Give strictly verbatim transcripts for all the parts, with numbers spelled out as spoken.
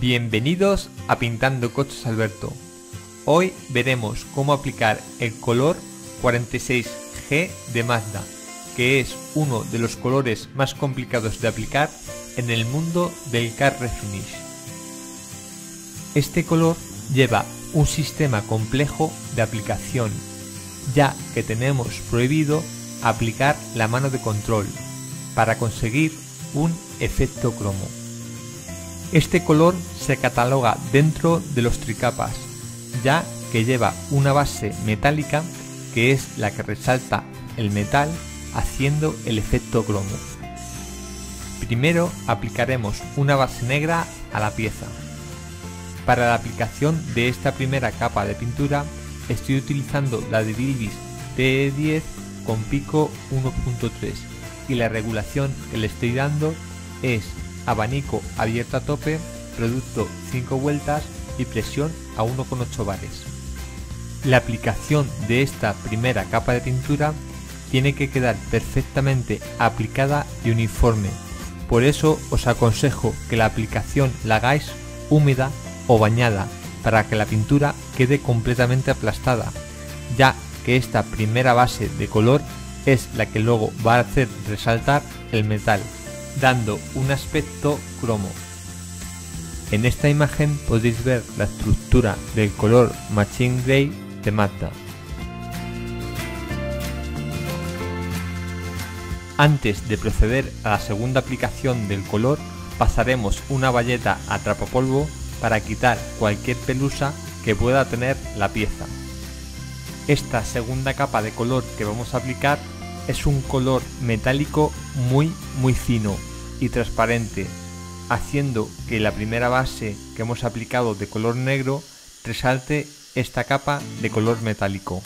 Bienvenidos a Pintando Coches Alberto. Hoy veremos cómo aplicar el color cuarenta y seis G de Mazda, que es uno de los colores más complicados de aplicar en el mundo del car refinish. Este color lleva un sistema complejo de aplicación, ya que tenemos prohibido aplicar la mano de control para conseguir un efecto cromo. Este color se cataloga dentro de los tricapas, ya que lleva una base metálica que es la que resalta el metal haciendo el efecto cromo. Primero aplicaremos una base negra a la pieza. Para la aplicación de esta primera capa de pintura estoy utilizando la de Bilvis T E diez con pico uno punto tres y la regulación que le estoy dando es abanico abierto a tope, producto cinco vueltas y presión a uno coma ocho bares. La aplicación de esta primera capa de pintura tiene que quedar perfectamente aplicada y uniforme, por eso os aconsejo que la aplicación la hagáis húmeda o bañada para que la pintura quede completamente aplastada, ya que esta primera base de color es la que luego va a hacer resaltar el metal, dando un aspecto cromo. En esta imagen podéis ver la estructura del color Machine Grey de Mazda. Antes de proceder a la segunda aplicación del color, pasaremos una bayeta a trapapolvo para quitar cualquier pelusa que pueda tener la pieza. Esta segunda capa de color que vamos a aplicar es un color metálico muy muy fino y transparente, haciendo que la primera base que hemos aplicado de color negro resalte esta capa de color metálico.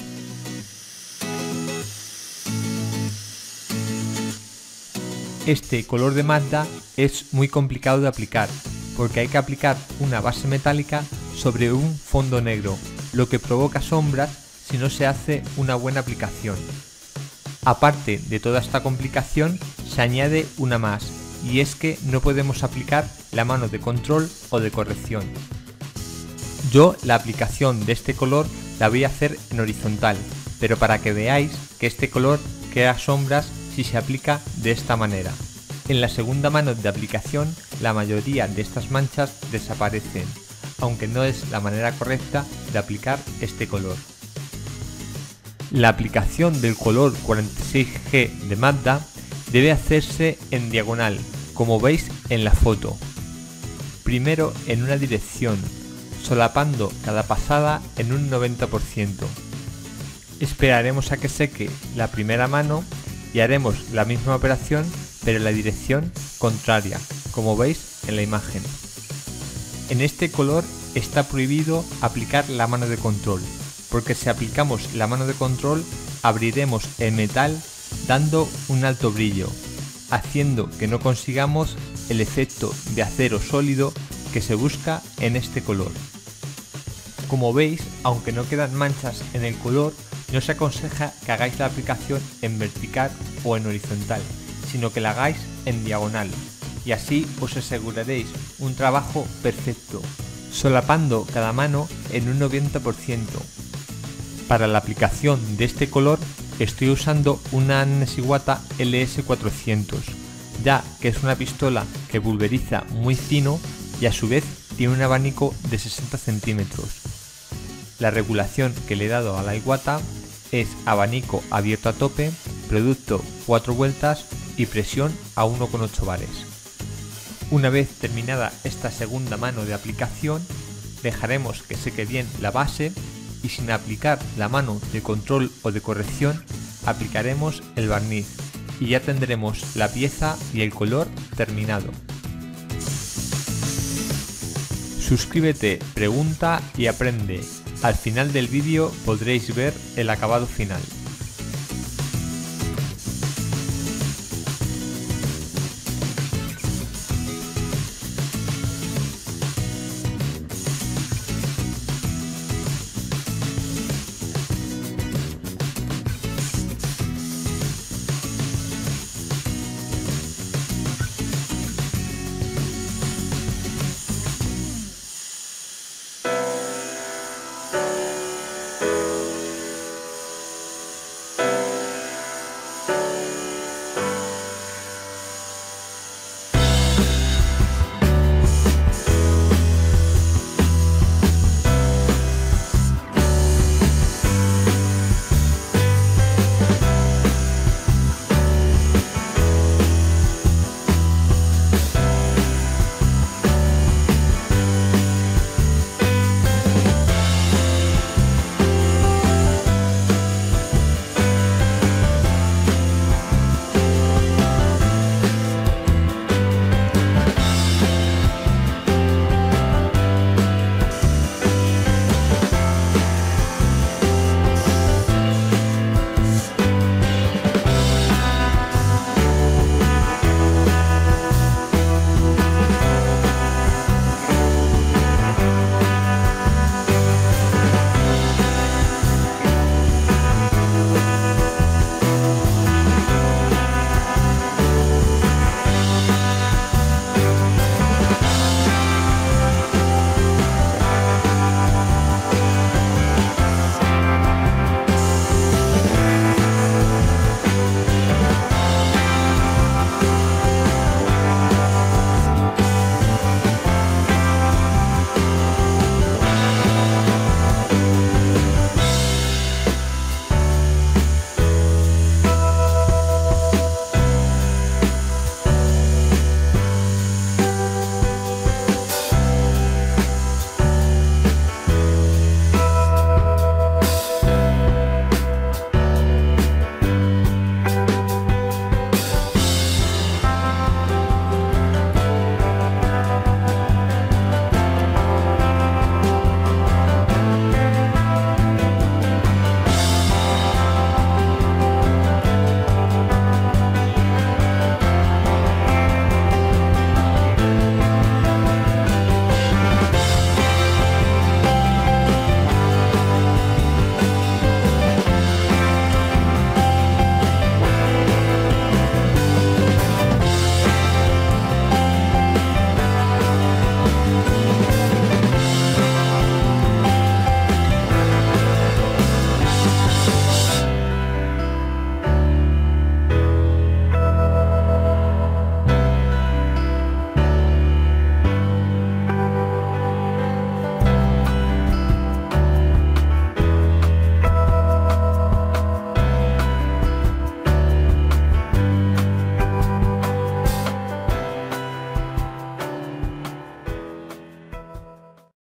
Este color de Mazda es muy complicado de aplicar porque hay que aplicar una base metálica sobre un fondo negro, lo que provoca sombras si no se hace una buena aplicación. Aparte de toda esta complicación, se añade una más, y es que no podemos aplicar la mano de control o de corrección. Yo la aplicación de este color la voy a hacer en horizontal, pero para que veáis que este color crea sombras si se aplica de esta manera. En la segunda mano de aplicación la mayoría de estas manchas desaparecen, aunque no es la manera correcta de aplicar este color. La aplicación del color cuarenta y seis G de Mazda debe hacerse en diagonal, como veis en la foto. Primero en una dirección, solapando cada pasada en un noventa por ciento. Esperaremos a que seque la primera mano y haremos la misma operación pero en la dirección contraria, como veis en la imagen. En este color está prohibido aplicar la mano de control, porque si aplicamos la mano de control abriremos el metal dando un alto brillo, haciendo que no consigamos el efecto de acero sólido que se busca en este color. Como veis, aunque no quedan manchas en el color, no se aconseja que hagáis la aplicación en vertical o en horizontal, sino que la hagáis en diagonal, y así os aseguraréis un trabajo perfecto, solapando cada mano en un noventa por ciento. Para la aplicación de este color estoy usando una Annes Iwata L S cuatrocientos, ya que es una pistola que pulveriza muy fino y a su vez tiene un abanico de sesenta centímetros. La regulación que le he dado a la Iwata es abanico abierto a tope, producto cuatro vueltas y presión a uno coma ocho bares. Una vez terminada esta segunda mano de aplicación, dejaremos que seque bien la base y sin aplicar la mano de control o de corrección aplicaremos el barniz y ya tendremos la pieza y el color terminado. Suscríbete, pregunta y aprende. Al final del vídeo podréis ver el acabado final.